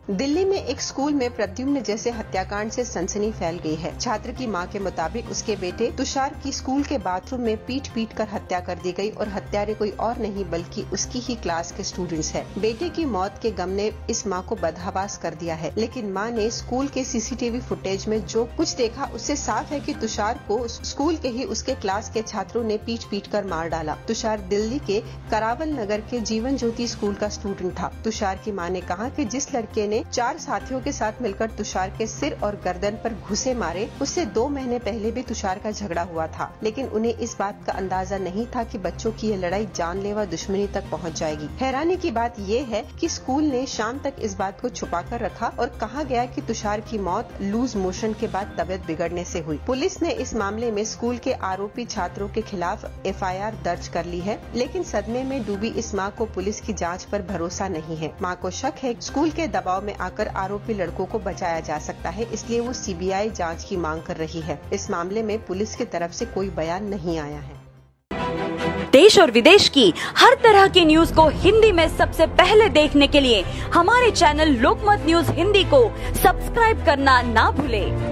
दिल्ली में एक स्कूल में प्रद्युम्न जैसे हत्याकांड से सनसनी फैल गई है। छात्र की मां के मुताबिक उसके बेटे तुषार की स्कूल के बाथरूम में पीट कर हत्या कर दी गई और हत्यारे कोई और नहीं बल्कि उसकी ही क्लास के स्टूडेंट्स है। बेटे की मौत के गम ने इस मां को बदहवास कर दिया है, लेकिन मां ने स्कूल के सीसीटीवी फुटेज में जो कुछ देखा उससे साफ है कि तुषार को स्कूल के ही उसके क्लास के छात्रों ने पीट कर मार डाला। तुषार दिल्ली के करावल नगर के जीवन ज्योति स्कूल का स्टूडेंट था। तुषार की मां ने कहा कि जिस लड़के ने 4 साथियों के साथ मिलकर तुषार के सिर और गर्दन पर घुसे मारे, उससे 2 महीने पहले भी तुषार का झगड़ा हुआ था, लेकिन उन्हें इस बात का अंदाजा नहीं था कि बच्चों की ये लड़ाई जानलेवा दुश्मनी तक पहुंच जाएगी। हैरानी की बात ये है कि स्कूल ने शाम तक इस बात को छुपा कर रखा और कहा गया कि तुषार की मौत लूज मोशन के बाद तबीयत बिगड़ने से हुई। पुलिस ने इस मामले में स्कूल के आरोपी छात्रों के खिलाफ FIR दर्ज कर ली है, लेकिन सदमे में डूबी इस मां को पुलिस की जांच पर भरोसा नहीं है। मां को शक है स्कूल के दबाव में आकर आरोपी लड़कों को बचाया जा सकता है, इसलिए वो CBI जांच की मांग कर रही है। इस मामले में पुलिस की तरफ से कोई बयान नहीं आया है। देश और विदेश की हर तरह की न्यूज को हिंदी में सबसे पहले देखने के लिए हमारे चैनल लोकमत न्यूज हिंदी को सब्सक्राइब करना ना भूलें।